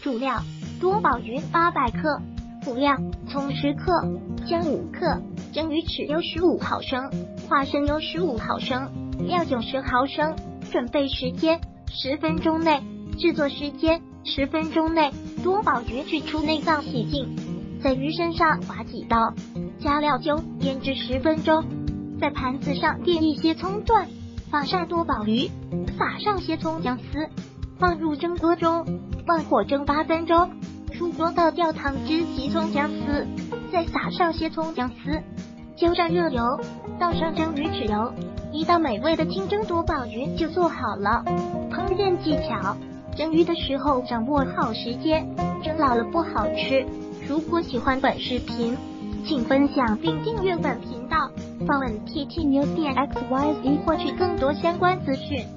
主料：多宝鱼800克。辅料：葱10克，姜5克，蒸鱼豉油15毫升，花生油15毫升，料酒10毫升。准备时间10分钟内，制作时间10分钟内。多宝鱼取出内脏洗净，在鱼身上划几刀，加料酒腌制10分钟。在盘子上垫一些葱段，放上多宝鱼，撒上些葱姜丝，放入蒸锅中，慢火蒸8分钟。出锅倒掉汤汁及葱姜丝，再撒上些葱姜丝，浇上热油，倒上蒸鱼豉油，一道美味的清蒸多宝鱼就做好了。烹饪技巧：蒸鱼的时候掌握好时间，蒸老了不好吃。如果喜欢本视频，请分享并订阅本频道，访问 TT News 点 XYZ 获取更多相关资讯。